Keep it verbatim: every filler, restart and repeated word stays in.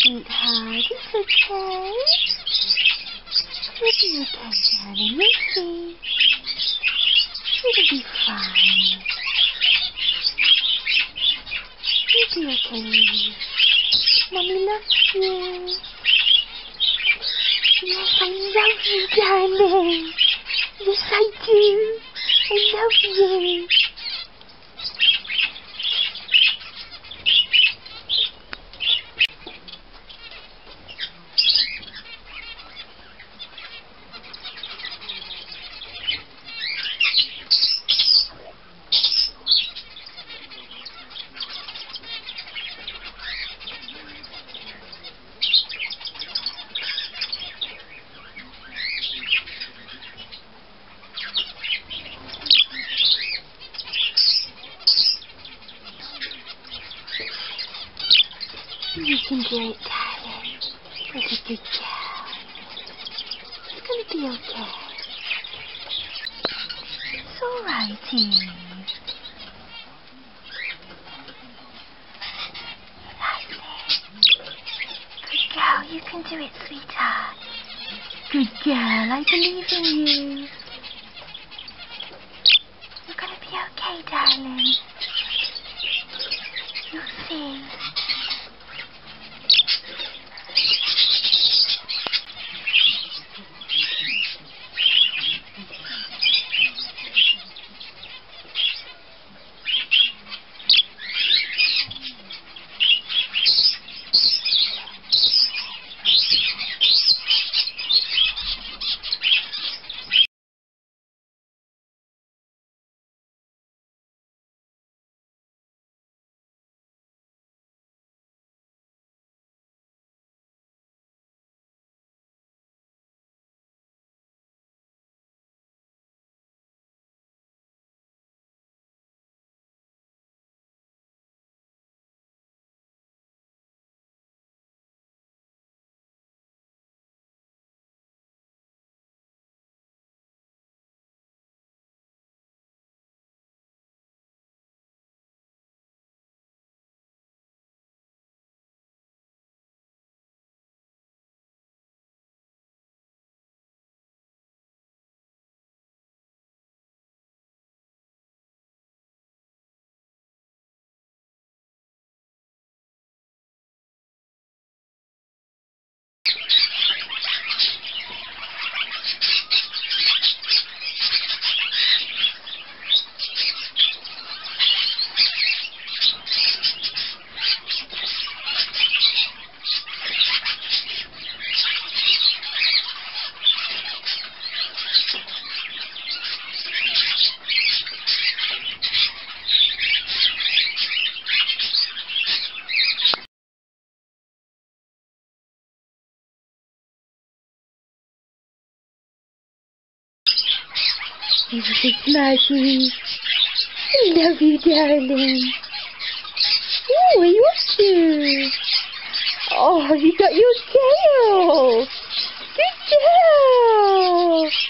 sweetheart. It's okay. You'll be okay, darling. You'll see. It'll be fine. You'll be okay. Mommy loves you. Yes, I love you, darling. Yes, I do. I love you. You can do it, darling. Like a good girl. It's gonna be okay. It's alright, Eve. That's it. Good girl, you can do it, sweetheart. Good girl, I believe in you. You're gonna be okay, darling. You'll see. You're so smudgy. I love you, darling. Oh, you up to? Oh, you got your tail. Good job.